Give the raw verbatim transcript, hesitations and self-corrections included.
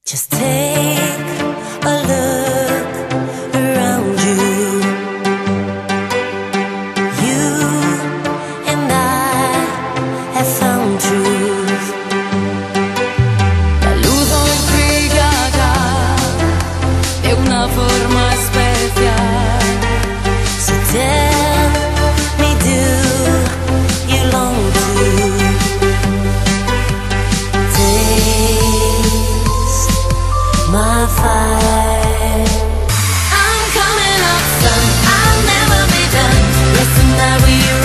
Just take a look around you. You and I have found truth. La luz brillada de una forma especial. So tell me, do you long to my fire? I'm coming up, son, I'll never be done. Listen, now we